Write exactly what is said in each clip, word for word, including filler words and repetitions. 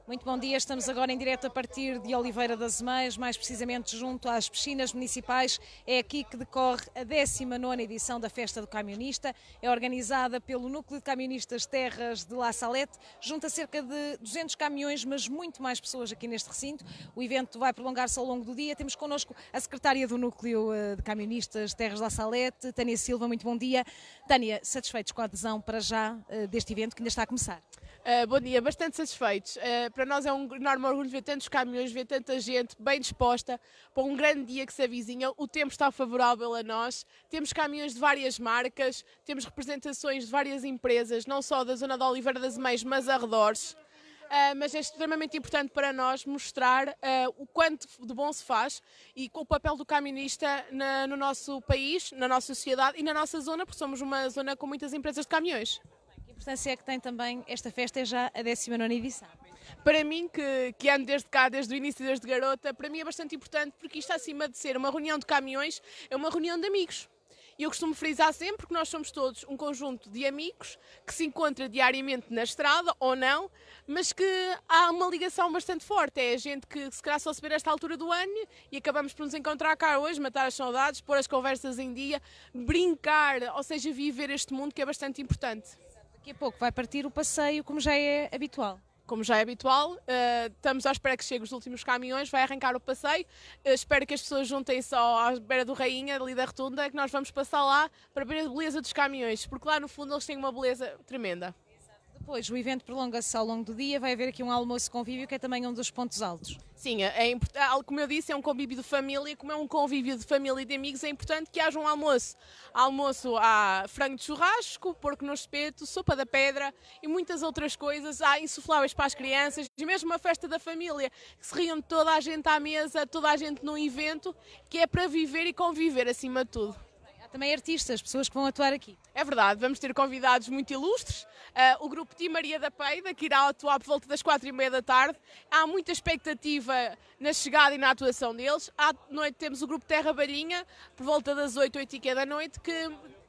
Muito bom dia, estamos agora em direto a partir de Oliveira das Meias, mais precisamente junto às piscinas municipais. É aqui que decorre a décima nona edição da Festa do Camionista. É organizada pelo Núcleo de Camionistas Terras de La Salette. Junta cerca de duzentos caminhões, mas muito mais pessoas aqui neste recinto. O evento vai prolongar-se ao longo do dia. Temos connosco a secretária do Núcleo de Camionistas Terras de La Salette, Tânia Silva. Muito bom dia. Tânia, satisfeitos com a adesão para já deste evento que ainda está a começar? Uh, bom dia, bastante satisfeitos. Uh, para nós é um enorme orgulho ver tantos caminhões, ver tanta gente bem disposta para um grande dia que se avizinha. O tempo está favorável a nós. Temos caminhões de várias marcas, temos representações de várias empresas, não só da zona de Oliveira das Meias, mas arredores. Uh, mas é extremamente importante para nós mostrar uh, o quanto de bom se faz e com o papel do camionista na, no nosso país, na nossa sociedade e na nossa zona, porque somos uma zona com muitas empresas de caminhões. Que importância é que tem também esta festa, é já a décima nona edição? Para mim, que, que ando desde cá, desde o início, desde garota, para mim é bastante importante porque isto, acima de ser uma reunião de caminhões, é uma reunião de amigos. E eu costumo frisar sempre que nós somos todos um conjunto de amigos que se encontra diariamente na estrada, ou não, mas que há uma ligação bastante forte. É a gente que se calhar só se vê nesta altura do ano e acabamos por nos encontrar cá hoje, matar as saudades, pôr as conversas em dia, brincar, ou seja, viver este mundo que é bastante importante. Daqui a pouco vai partir o passeio, como já é habitual. Como já é habitual, uh, estamos à espera que cheguem os últimos caminhões, vai arrancar o passeio. Uh, espero que as pessoas juntem-se à beira do Rainha, ali da Rotunda, que nós vamos passar lá para ver a beleza dos caminhões, porque lá no fundo eles têm uma beleza tremenda. Depois, o evento prolonga-se ao longo do dia, vai haver aqui um almoço convívio, que é também um dos pontos altos. Sim, é importante, como eu disse, é um convívio de família, como é um convívio de família e de amigos, é importante que haja um almoço. Almoço há frango de churrasco, porco no espeto, sopa da pedra e muitas outras coisas. Há insufláveis para as crianças e mesmo uma festa da família, que se reúne toda a gente à mesa, toda a gente num evento, que é para viver e conviver acima de tudo. Há também artistas, pessoas que vão atuar aqui. É verdade, vamos ter convidados muito ilustres, uh, o grupo Tim Maria da Peida, que irá atuar por volta das quatro e meia da tarde. Há muita expectativa na chegada e na atuação deles. À noite temos o grupo Terra Balhinha, por volta das oito, oito e meia da noite, que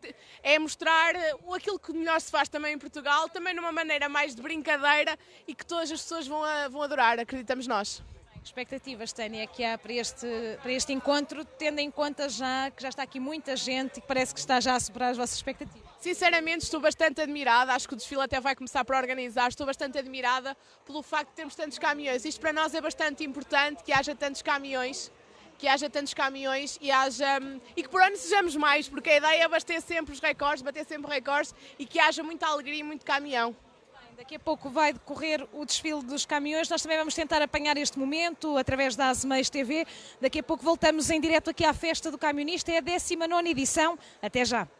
é mostrar aquilo que melhor se faz também em Portugal, também numa maneira mais de brincadeira e que todas as pessoas vão, a, vão adorar, acreditamos nós. Expectativas, Tânia, que há para este, para este encontro, tendo em conta já que já está aqui muita gente e que parece que está já a superar as vossas expectativas? Sinceramente estou bastante admirada, acho que o desfile até vai começar para organizar, estou bastante admirada pelo facto de termos tantos caminhões. Isto para nós é bastante importante, que haja tantos caminhões, que haja tantos caminhões e, haja, e que por ano sejamos mais, porque a ideia é bater sempre os recordes, bater sempre recordes e que haja muita alegria e muito caminhão. Daqui a pouco vai decorrer o desfile dos caminhões, nós também vamos tentar apanhar este momento através da Azemeios T V. Daqui a pouco voltamos em direto aqui à Festa do Camionista, é a décima nona edição. Até já!